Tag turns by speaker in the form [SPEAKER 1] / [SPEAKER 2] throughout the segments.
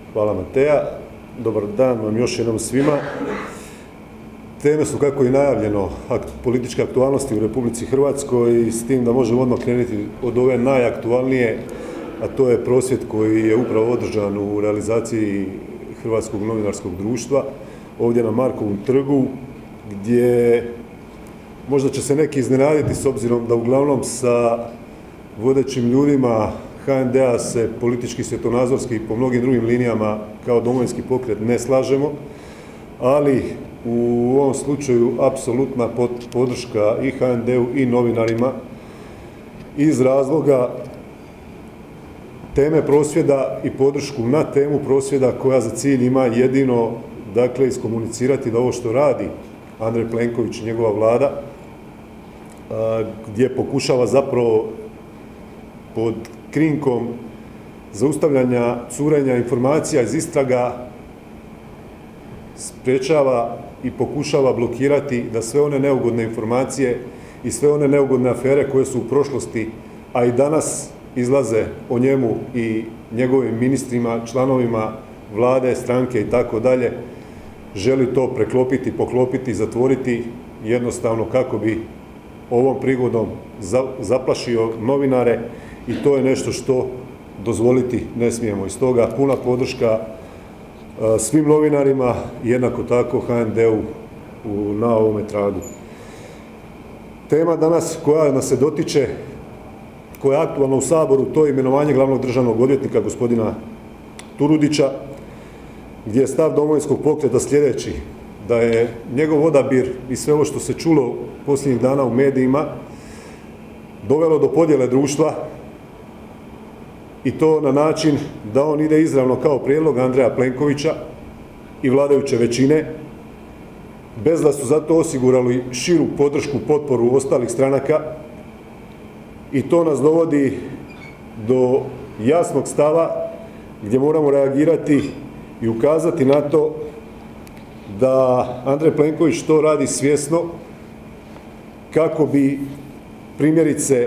[SPEAKER 1] Hvala Mateja. Dobar dan vam još jednom svima. Teme su, kako je najavljeno, političke aktualnosti u Republici Hrvatskoj i s tim da možemo odmah krenuti od ove najaktualnije, a to je prosvjed koji je upravo održan u realizaciji Hrvatskog novinarskog društva ovdje na Markovom trgu, gdje možda će se neki iznenaditi s obzirom da uglavnom sa vodećim ljudima HND-a se politički, svjetonazorski i po mnogim drugim linijama kao Domovinski pokret ne slažemo, ali u ovom slučaju apsolutna podrška i HND-u i novinarima iz razloga teme prosvjeda i podršku na temu prosvjeda koja za cilj ima jedino, dakle, iskomunicirati da ovo što radi Andrej Plenković i njegova vlada, gdje pokušava zapravo pod krinkom zaustavljanja curenja informacija iz istraga sprječava i pokušava blokirati da sve one neugodne informacije i sve one neugodne afere koje su u prošlosti, a i danas izlaze o njemu i njegovim ministrima, članovima vlade, stranke i tako dalje, želi to preklopiti, poklopiti, zatvoriti jednostavno kako bi ovom prigodom zaplašio novinare i to je nešto što dozvoliti ne smijemo. I stoga puna podrška svim novinarima i jednako tako HND-u na ovome tragu. Tema danas koja nas se dotiče, koja je aktualna u Saboru, to je imenovanje glavnog državnog odvjetnika gospodina Turudića, gdje je stav Domovinskog pokreta sljedeći, da je njegov odabir i sve ovo što se čulo posljednjih dana u medijima dovelo do podjele društva i to na način da on ide izravno kao prijedlog Andreja Plenkovića i vladajuće većine, bez da su za to osigurali širu podršku, potporu ostalih stranaka, i to nas dovodi do jasnog stava gdje moramo reagirati i ukazati na to da Andrej Plenković to radi svjesno kako bi primjerice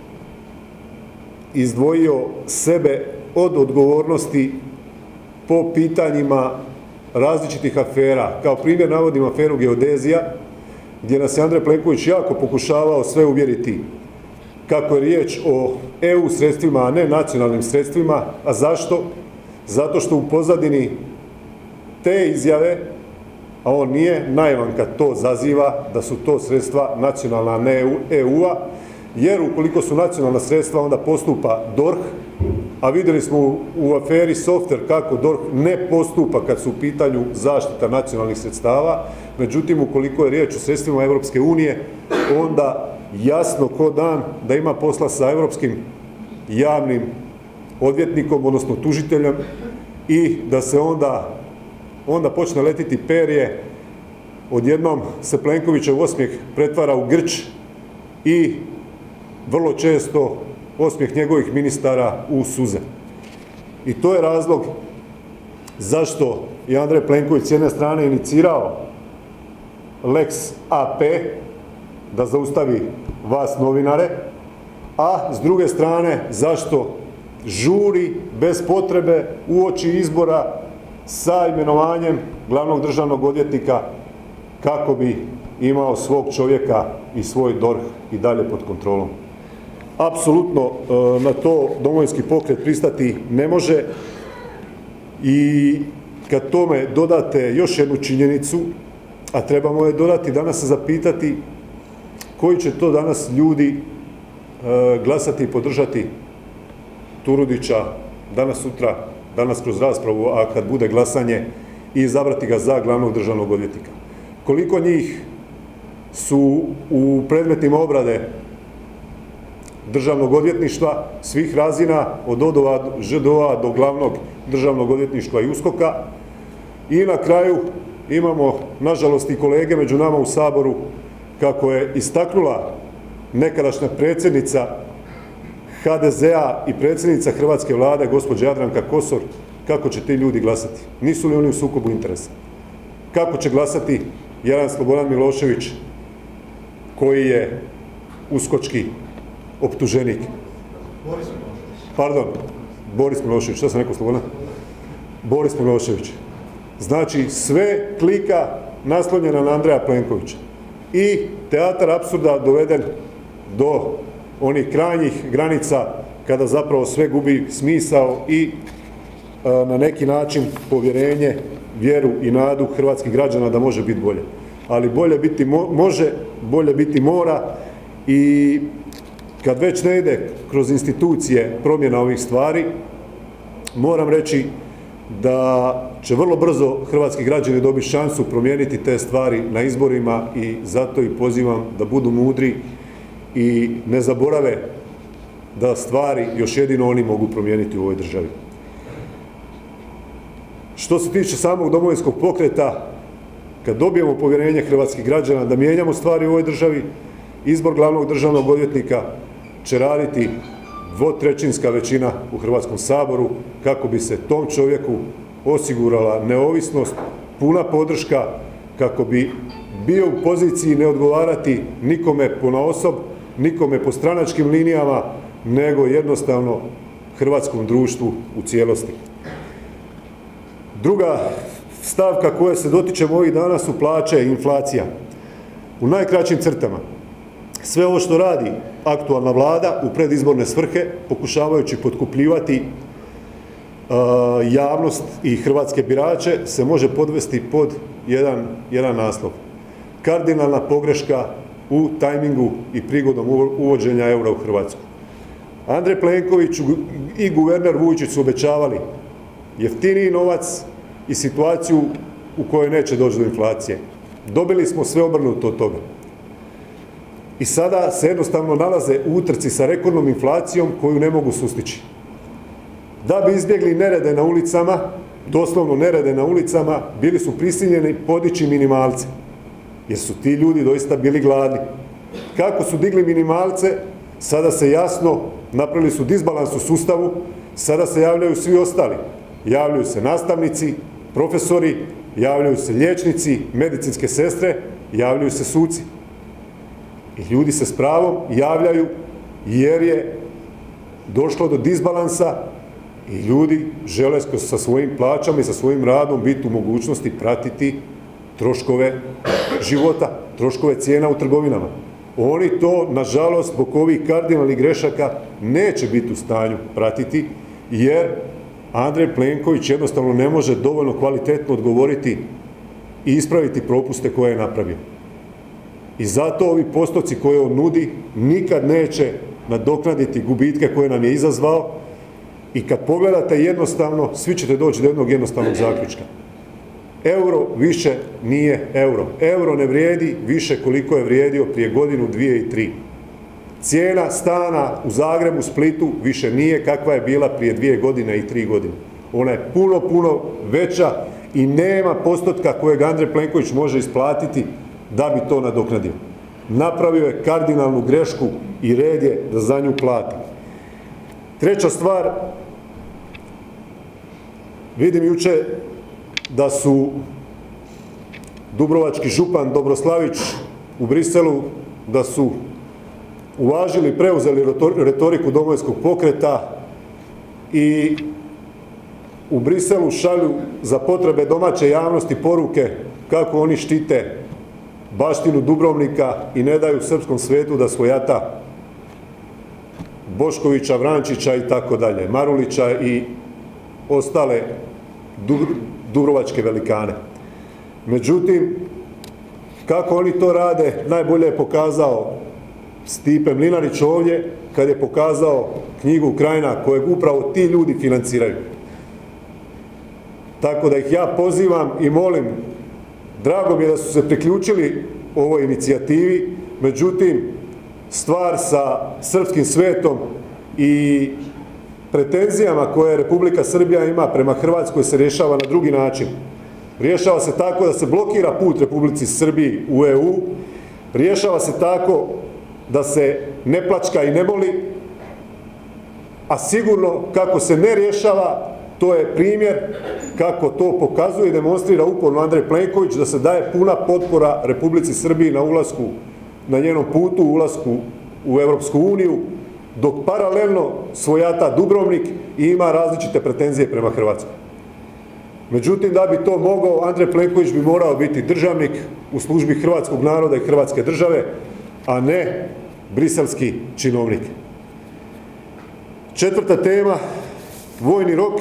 [SPEAKER 1] izdvojio sebe od odgovornosti po pitanjima različitih afera. Kao primjer navodim aferu geodezija, gdje nas je Andrej Plenković jako pokušavao sve uvjeriti kako je riječ o EU sredstvima, a ne nacionalnim sredstvima. A zašto? Zato što u pozadini te izjave, a on nije naivan kad to zaziva, da su to sredstva nacionalna, a ne EU-a, jer ukoliko su nacionalna sredstva onda postupa DORH, a vidjeli smo u aferi Software kako DORH ne postupa kad su u pitanju zaštita nacionalnih sredstava. Međutim, ukoliko je riječ o sredstvima Europske unije, onda jasno ko dan da ima posla sa europskim javnim odvjetnikom, odnosno tužiteljem, i da se onda počne letiti perje, odjednom se Plenkovićev osmijeh pretvara u grč i vrlo često osmijeh njegovih ministara u suze. I to je razlog zašto je Andrej Plenković s jedne strane inicirao Lex AP, da zaustavi vas novinare, a s druge strane zašto žuri bez potrebe uoči izbora sa imenovanjem glavnog državnog odvjetnika kako bi imao svog čovjeka i svoj DORH i dalje pod kontrolom. Apsolutno na to Domovinski pokret pristati ne može i kad tome dodate još jednu činjenicu, a trebamo je dodati, danas se zapitati koji će to danas ljudi glasati i podržati Turudića danas, sutra, danas kroz raspravu, a kad bude glasanje i izabrati ga za glavnog državnog odvjetnika. Koliko njih su u predmetima obrade državnog odvjetništva svih razina, od ŽDO-a do glavnog državnog odvjetništva i USKOK-a, i na kraju imamo, nažalost, i kolege među nama u Saboru, kako je istaknula nekadašnja predsjednica HDZ-a i predsjednica hrvatske vlade, gospođa Jadranka Kosor, kako će ti ljudi glasati? Nisu li oni u sukobu interesa? Kako će glasati jedan Slobodan Milošević, koji je uskočki optuženik? Pardon, Boris Milošević, što sam rekao, Slobodan? Boris Milošević. Znači, sve klika naslonjena na Andreja Plenkovića. I teatar apsurda doveden do onih krajnjih granica kada zapravo sve gubi smisao i na neki način povjerenje, vjeru i nadu hrvatskih građana da može biti bolje. Ali bolje biti može, bolje biti mora i kad već ne ide kroz institucije promjena ovih stvari, moram reći da će vrlo brzo hrvatski građani dobiti šansu promijeniti te stvari na izborima i zato ih pozivam da budu mudri i ne zaborave da stvari još jedino oni mogu promijeniti u ovoj državi. Što se tiče samog Domovinskog pokreta, kad dobijemo povjerenje hrvatskih građana da mijenjamo stvari u ovoj državi, izbor glavnog državnog odvjetnika će raditi dvotrećinska većina u Hrvatskom saboru kako bi se tom čovjeku osigurala neovisnost, puna podrška, kako bi bio u poziciji ne odgovarati nikome ponaosob, nikome po stranačkim linijama, nego jednostavno hrvatskom društvu u cijelosti. Druga stavka koje se dotičemo ovih dana su plaće i inflacija. U najkraćim crtama, sve ovo što radi aktualna vlada u predizborne svrhe, pokušavajući potkupljivati javnost i hrvatske birače, se može podvesti pod jedan naslov. Kardinalna pogreška u tajmingu i prigodom uvođenja eura u Hrvatsku. Andrej Plenković i guverner Vujčić su obećavali jeftiniji novac i situaciju u kojoj neće doći do inflacije. Dobili smo sve obrnuto od toga. I sada se jednostavno nalaze u utrci sa rekordnom inflacijom koju ne mogu sustići. Da bi izbjegli nerede na ulicama, doslovno nerede na ulicama, bili su prisiljeni podići minimalce. Jer su ti ljudi doista bili gladni. Kako su digli minimalce, sada se jasno, napravili su disbalans u sustavu, sada se javljaju svi ostali. Javljaju se nastavnici, profesori, javljaju se liječnici, medicinske sestre, javljaju se suci. I ljudi se s pravom javljaju jer je došlo do disbalansa i ljudi žele sa svojim plaćama i sa svojim radom biti u mogućnosti pratiti troškove života, troškove cijena u trgovinama. Oni to, nažalost, zbog ovih kardinalnih grešaka neće biti u stanju pratiti, jer Andrej Plenković jednostavno ne može dovoljno kvalitetno odgovoriti i ispraviti propuste koje je napravio. I zato ovi postoci koje on nudi nikad neće nadoknaditi gubitke koje nam je izazvao i kad pogledate jednostavno, svi ćete doći do jednog jednostavnog zaključka. Euro više nije euro. Euro ne vrijedi više koliko je vrijedio prije godinu, 2 i 3. Cijena stana u Zagrebu, Splitu više nije kakva je bila prije 2 godine i 3 godine. Ona je puno, puno veća i nema postotka kojeg Andrej Plenković može isplatiti da bi to nadoknadio. Napravio je kardinalnu grešku i red je da za nju plati. Treća stvar, vidim juče da su dubrovački župan Dobroslavić u Briselu, da su uvažili, preuzeli retoriku Domovinskog pokreta i u Briselu šalju za potrebe domaće javnosti poruke kako oni štite baštinu Dubrovnika i ne daju srpskom svetu da svojata Boškovića, Vrančića i tako dalje, Marulića i ostale dubrovačke velikane. Međutim, kako oni to rade, najbolje je pokazao Stipe Mlinarić ovdje, kad je pokazao knjigu Krajina, kojeg upravo ti ljudi financiraju. Tako da ih ja pozivam i molim, drago mi je da su se priključili ovoj inicijativi, međutim, stvar sa srpskim svetom i pretenzijama koje Republika Srbija ima prema Hrvatskoj se rješava na drugi način. Rješava se tako da se blokira put Republici Srbiji u EU, rješava se tako da se ne plačka i ne moli, a sigurno kako se ne rješava, to je primjer kako to pokazuje i demonstrira uporno Andrej Plenković, da se daje puna potpora Republici Srbiji na ulasku, na njenom putu ulasku u Europsku uniju, dok paralelno svojata Dubrovnik i ima različite pretenzije prema Hrvatskoj. Međutim, da bi to mogao, Andrej Plenković bi morao biti državnik u službi hrvatskog naroda i hrvatske države, a ne briselski činovnik. Četvrta tema, vojni rok.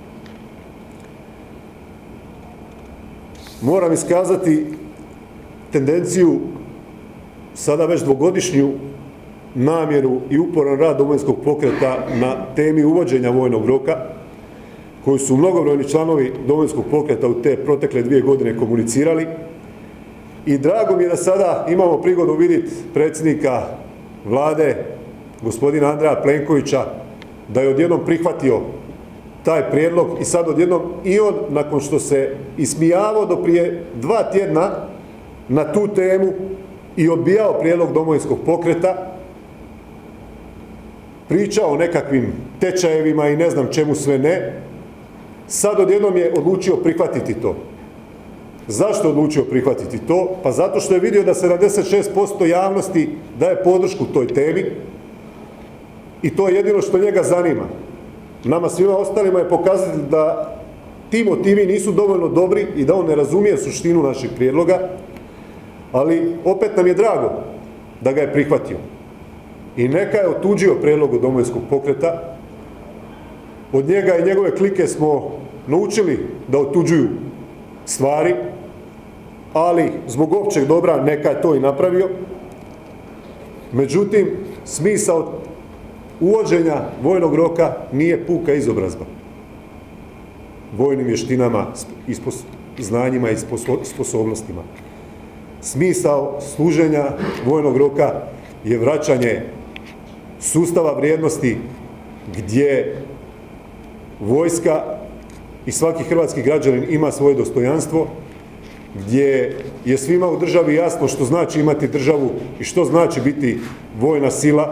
[SPEAKER 1] Moram iskazati tendenciju, sada već dvogodišnju namjeru i uporan rad Domovinskog pokreta na temi uvođenja vojnog roka, koji su mnogobrojni članovi Domovinskog pokreta u te protekle 2 godine komunicirali. I drago mi je da sada imamo prigodu vidjeti predsjednika Vlade, gospodina Andreja Plenkovića, da je odjednom prihvatio taj prijedlog i sad odjednom i on, nakon što se ismijavao do prije 2 tjedna na tu temu i odbijao prijedlog Domovinskog pokreta, pričao o nekakvim tečajevima i ne znam čemu sve ne, sad odjednom je odlučio prihvatiti to. Zašto je odlučio prihvatiti to? Pa zato što je vidio da 76% javnosti daje podršku toj temi i to je jedino što njega zanima. Nama svima ostalima je pokazati da ti motivi nisu dovoljno dobri i da on ne razumije suštinu našeg prijedloga, ali opet nam je drago da ga je prihvatio. I neka je otuđio prijedlog od Domovinskog pokreta. Od njega i njegove klike smo naučili da otuđuju stvari, ali zbog općeg dobra neka je to i napravio. Međutim, smisao uvođenja vojnog roka nije puka izobrazba vojnim vještinama, znanjima i sposobnostima. Smisao služenja vojnog roka je vraćanje sustava vrijednosti gdje vojska i svaki hrvatski građanin ima svoje dostojanstvo, gdje je svima u državi jasno što znači imati državu i što znači biti vojna sila,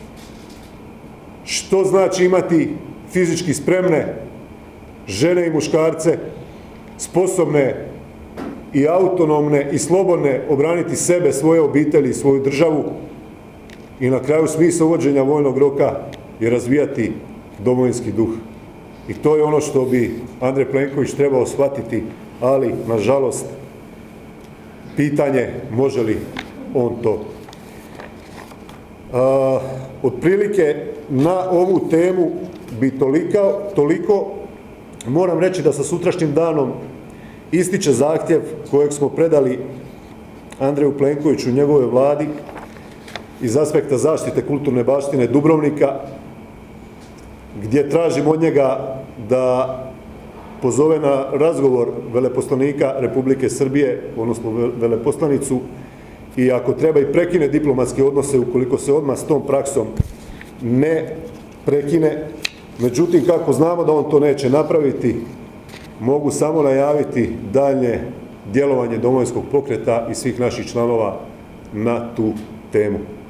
[SPEAKER 1] što znači imati fizički spremne žene i muškarce, sposobne i autonomne i slobodne obraniti sebe, svoje obitelji i svoju državu. I na kraju smisao uvođenja vojnog roka je razvijati domovinski duh. I to je ono što bi Andrej Plenković trebao shvatiti, ali nažalost pitanje može li on to. Otprilike na ovu temu bi toliko. Moram reći da sa sutrašnjim danom ističe zahtjev kojeg smo predali Andreju Plenkoviću i njegovoj Vladi iz aspekta zaštite kulturne baštine Dubrovnika, gdje tražimo od njega da pozove na razgovor veleposlanika Republike Srbije, odnosno veleposlanicu, i ako treba i prekine diplomatske odnose ukoliko se odmah s tom praksom ne prekine. Međutim, kako znamo da on to neće napraviti, mogu samo najaviti daljnje djelovanje Domovinskog pokreta i svih naših članova na tu temu.